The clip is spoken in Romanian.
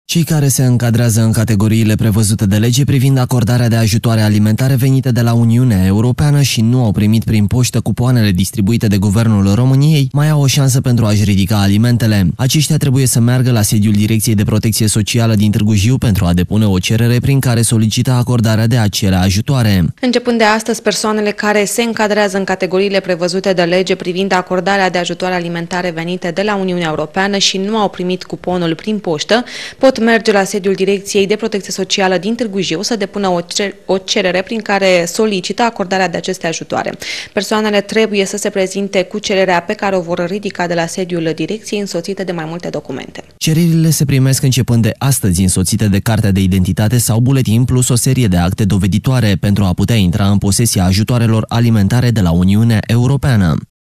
Cei care se încadrează în categoriile prevăzute de lege privind acordarea de ajutoare alimentare venite de la Uniunea Europeană și nu au primit prin poștă cupoanele distribuite de Guvernul României mai au o șansă pentru a-și ridica alimentele. Aceștia trebuie să meargă la sediul Direcției de Protecție Socială din Târgu Jiu pentru a depune o cerere prin care solicită acordarea de acele ajutoare. Începând de astăzi, persoanele care se încadrează în categoriile prevăzute de lege privind acordarea de ajutoare alimentare venite de la Uniunea Europeană și nu au primit cuponul prin poștă pot merge la sediul Direcției de Protecție Socială din Târgu Jiu să depună o cerere prin care solicită acordarea de aceste ajutoare. Persoanele trebuie să se prezinte cu cererea pe care o vor ridica de la sediul Direcției, însoțită de mai multe documente. Cererile se primesc începând de astăzi, însoțite de cartea de identitate sau buletin plus o serie de acte doveditoare pentru a putea intra în posesia ajutoarelor alimentare de la Uniunea Europeană.